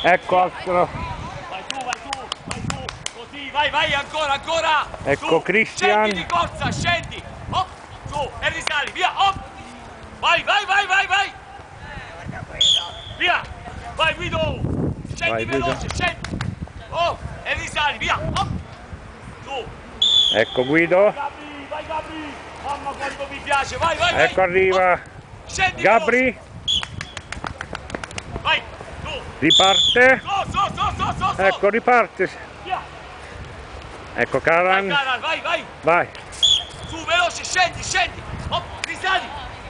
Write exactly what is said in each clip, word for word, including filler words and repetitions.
Ecco altro. Vai su, vai su, vai su, così, vai, vai, ancora, ancora. Ecco su. Christian. Scendi di corsa, scendi. Hop, su, e risali, via, hop. Vai, vai, vai, vai, vai. Via, vai Guido. Scendi Vai, Guido. veloce, scendi. Oh, e risali, via, hop. Su. Ecco Guido. Gabri, vai Gabri. Mamma quanto mi piace, vai, vai, vai. Ecco arriva Hop. Scendi Gabri. veloce. Vai, su. Riparte. Su, su, su, su, su, su. Ecco riparte. Via. Ecco Vai, Karan. Karan, vai, vai. Vai. Su, veloce, scendi, scendi. Hop, risali.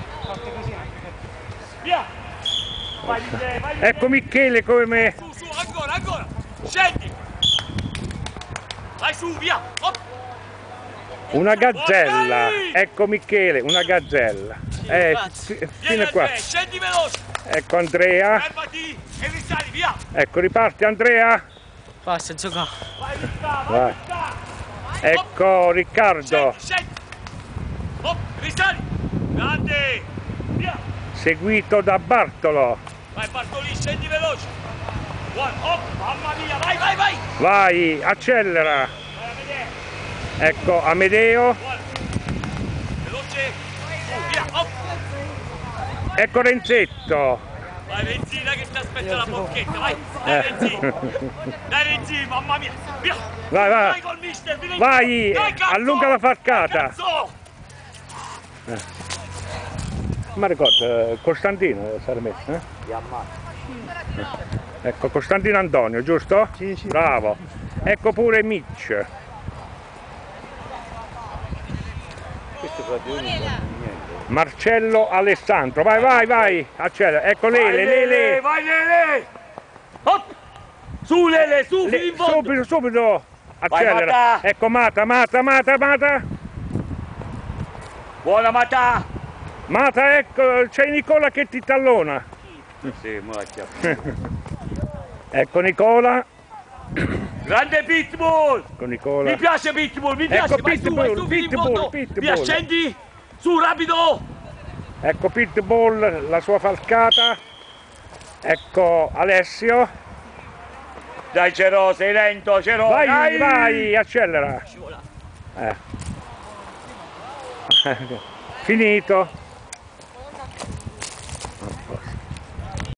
Via. Vai, Michele, vai, Michele. Ecco Michele come... Su, su, ancora, ancora. Scendi. Vai su, via. Hop. Una gazzella. Dai. Ecco Michele, una gazzella. Eh, fi- Vieni fino qua. Andrea, scendi veloce. Ecco Andrea. Fermati e risali, via. Ecco riparte Andrea. Basta giocare. Vai, Ricca, vai, Vai. Ricca. Ecco Riccardo. Scendi, scendi. Hop, risali. Grande. Via. Seguito da Bartolo. Vai, Bartolì, scendi veloce. Buono, hop, mamma mia, vai, vai, vai. Vai, accelera. Vai a vedere. Ecco Amedeo. Buono. Veloce. Su, via, hop. Ecco Renzetto. Vai Renzi, dai che ti aspetta la bocchetta, vai. Dai Renzi. Dai Renzi, mamma mia. Via. Vai, vai. Vai col mister, vieni. Vai, Dai, cazzo. allunga la falcata. Cazzo. Ma ricordo, eh, Costantino sarà messo, eh? Ecco Costantino Antonio, giusto? Sì, sì. Bravo. Ecco pure Mitch. Marcello Alessandro, vai, vai, vai, accelera. Ecco Lele, Lele. Vai Lele. Hop. Su Lele, su, Le- fino in fondo. subito, subito. Accelera. Mata. Ecco Mata, Mata, Mata, Mata. Buona Mata. Mata, ecco, c'è Nicola che ti tallona. Sì, mo la chiappo. Ecco Nicola. Grande Pitbull. Ecco Nicola. Mi piace Pitbull, mi piace. Ecco vai su, vai Pitbull, su, fino in Pitbull, fondo. Pitbull. Via, scendi. Su, rapido. Ecco Pitbull, la sua falcata. Ecco Alessio. Dai Cero, sei lento, Cero. Vai, dai. vai, accelera. Eh. Finito.